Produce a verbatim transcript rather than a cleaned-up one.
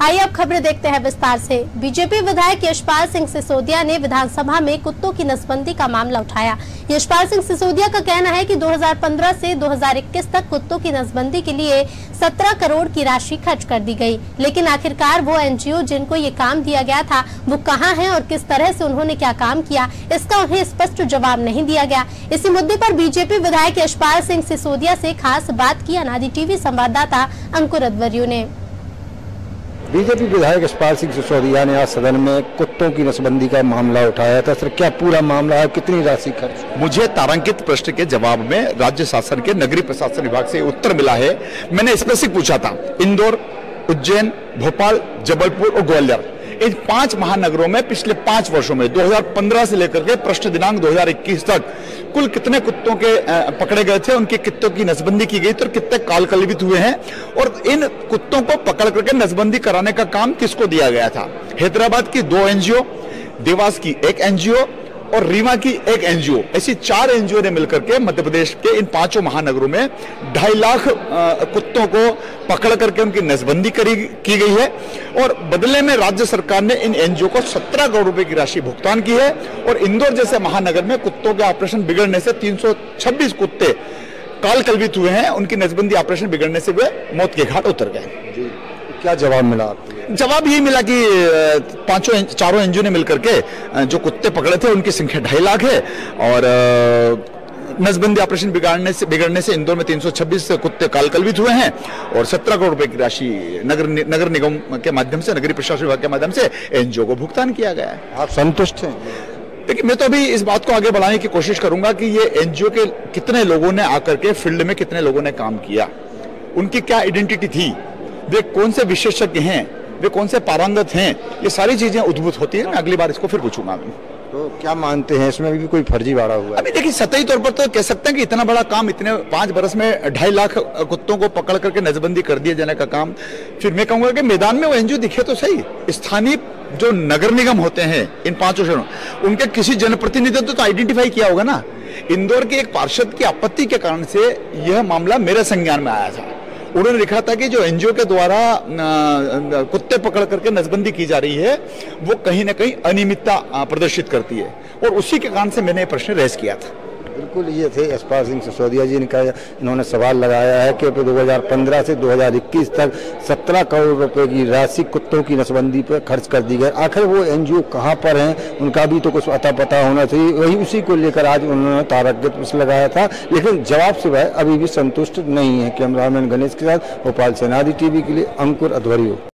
आइए अब खबरें देखते हैं विस्तार से। बीजेपी विधायक यशपाल सिंह सिसोदिया ने विधानसभा में कुत्तों की नसबंदी का मामला उठाया। यशपाल सिंह सिसोदिया का कहना है कि दो हज़ार पंद्रह से दो हज़ार इक्कीस तक कुत्तों की नसबंदी के लिए सत्रह करोड़ की राशि खर्च कर दी गई, लेकिन आखिरकार वो एनजीओ जिनको ये काम दिया गया था वो कहाँ हैं और किस तरह से उन्होंने क्या काम किया, इसका उन्हें स्पष्ट जवाब नहीं दिया गया। इसी मुद्दे पर बीजेपी विधायक यशपाल सिंह सिसोदिया से खास बात की अनादि टीवी संवाददाता अंकुर अध्वर्यु ने। बीजेपी विधायक यशपाल सिंह सिसोदिया ने आज सदन में कुत्तों की नसबंदी का मामला उठाया था। सर, क्या पूरा मामला है, कितनी राशि खर्च? मुझे तारांकित प्रश्न के जवाब में राज्य शासन के नगरीय प्रशासन विभाग से उत्तर मिला है। मैंने स्पेसिफिक पूछा था, इंदौर, उज्जैन, भोपाल, जबलपुर और ग्वालियर, इन पांच महानगरों में पिछले पांच वर्षों में दो हज़ार पंद्रह से लेकर के प्रश्न दिनांक दो हज़ार इक्कीस तक कुल कितने कुत्तों के पकड़े गए थे, उनके कुत्तों की नसबंदी की गई थी और कितने काल कलवित हुए हैं और इन कुत्तों को पकड़ करके नसबंदी कराने का काम किसको दिया गया था। हैदराबाद की दो एनजीओ, देवास की एक एनजीओ और रीवा की एक एनजीओ, ऐसी चार एनजीओ ने मिलकर के मध्य प्रदेश के इन पांचों महानगरों में ढाई लाख कुत्तों को पकड़ करके उनकी नसबंदी करी की गई है और बदले में राज्य सरकार ने इन एनजीओ को सत्रह करोड़ रुपए की राशि भुगतान की है। और इंदौर जैसे महानगर में कुत्तों के ऑपरेशन बिगड़ने से तीन सौ छब्बीस कुत्ते काल कलवित हुए हैं, उनकी नसबंदी ऑपरेशन बिगड़ने से वे मौत के घाट उतर गए। क्या जवाब मिला आपको? जवाब यही मिला कि पांचों चारों एनजीओ ने मिलकर के जो कुत्ते पकड़े थे उनकी संख्या ढाई लाख है और नसबंदी ऑपरेशन बिगाड़ने से बिगड़ने से इंदौर में तीन सौ छब्बीस कुत्ते काल कलवित हुए हैं और सत्रह करोड़ रुपए की राशि नगर नगर निगम के माध्यम से, नगरीय प्रशासन विभाग के माध्यम से एनजीओ को भुगतान किया गया है। आप संतुष्ट हैं? देखिए, मैं तो अभी इस बात को आगे बढ़ाने की कोशिश करूंगा कि ये एनजीओ के कितने लोगों ने आकर के फील्ड में कितने लोगों ने काम किया, उनकी क्या आइडेंटिटी थी, वे कौन से विशेषज्ञ हैं, वे कौन से पारंगत हैं, ये सारी चीजें उद्भूत होती है। मैं अगली बार इसको फिर पूछूंगा। तो क्या मानते हैं, इसमें भी कोई फर्जीवाड़ा हुआ है? अभी देखिए, सतही तौर पर तो कह सकते हैं कि इतना बड़ा काम, इतने पांच बरस में ढाई लाख कुत्तों को पकड़ करके नसबंदी कर दिए जाने का काम, फिर मैं कहूंगा कि मैदान में वो एनजीओ दिखे तो सही। स्थानीय जो नगर निगम होते हैं इन पांचों शहरों, उनके किसी जनप्रतिनिधि तो आइडेंटिफाई किया होगा ना। इंदौर के एक पार्षद की आपत्ति के कारण से यह मामला मेरे संज्ञान में आया था। उन्होंने लिखा था कि जो एनजीओ के द्वारा कुत्ते पकड़ करके नसबंदी की जा रही है वो कहीं ना कहीं अनियमितता प्रदर्शित करती है और उसी के कारण से मैंने ये प्रश्न रेज किया था। बिल्कुल, ये थे यशपाल सिंह सिसोदिया जी ने, इन्होंने सवाल लगाया है कि दो हज़ार पंद्रह से दो हज़ार इक्कीस तक सत्रह करोड़ रुपए की राशि कुत्तों की नसबंदी पर खर्च कर दी गई। आखिर वो एनजीओ कहाँ पर हैं, उनका भी तो कुछ अता पता होना चाहिए। वही उसी को लेकर आज उन्होंने तारक प्रश्न लगाया था, लेकिन जवाब से वह अभी भी संतुष्ट नहीं है। कैमरामैन गणेश के साथ भोपाल से अनादि टीवी के लिए अंकुर अध्वर्यु।